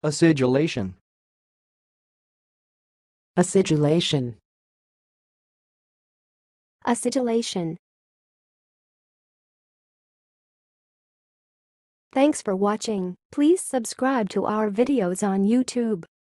Acidulation. Acidulation. Acidulation. Thanks for watching. Please subscribe to our videos on YouTube.